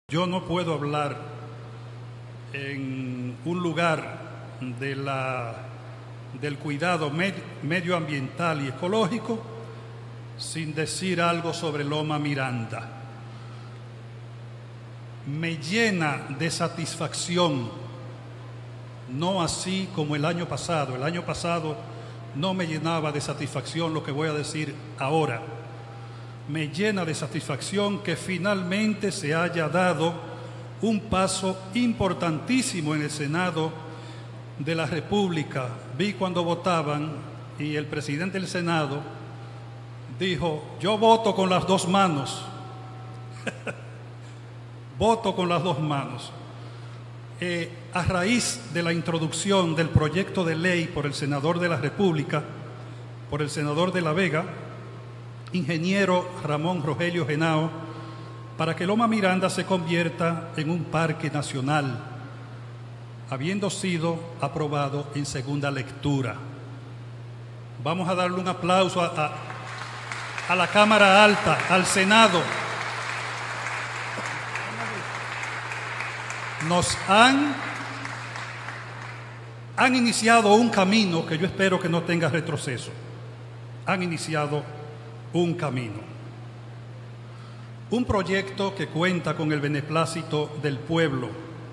Yo no puedo hablar en un lugar del cuidado medioambiental y ecológico sin decir algo sobre Loma Miranda. Me llena de satisfacción, no así como el año pasado. El año pasado no me llenaba de satisfacción lo que voy a decir ahora. Me llena de satisfacción que finalmente se haya dado un paso importantísimo en el Senado de la República. Vi cuando votaban y el presidente del Senado dijo: yo voto con las dos manos. Voto con las dos manos. A raíz de la introducción del proyecto de ley por el senador de la República, por el senador de La Vega, ingeniero Ramón Rogelio Henao, para que Loma Miranda se convierta en un parque nacional, habiendo sido aprobado en segunda lectura. Vamos a darle un aplauso a la Cámara Alta, al Senado. Nos han iniciado un camino que yo espero que no tenga retroceso. Han iniciado un camino. Un proyecto que cuenta con el beneplácito del pueblo.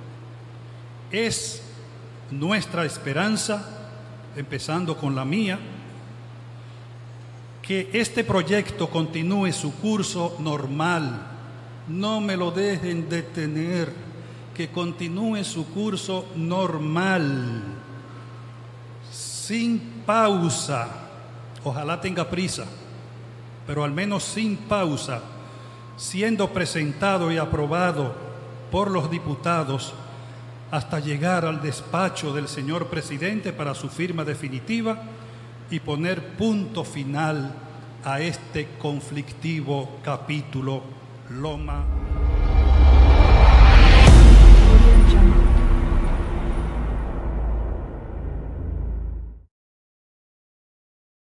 Es nuestra esperanza, empezando con la mía, que este proyecto continúe su curso normal. No me lo dejen detener. Que continúe su curso normal, sin pausa. Ojalá tenga prisa, pero al menos sin pausa, siendo presentado y aprobado por los diputados hasta llegar al despacho del señor presidente para su firma definitiva y poner punto final a este conflictivo capítulo Loma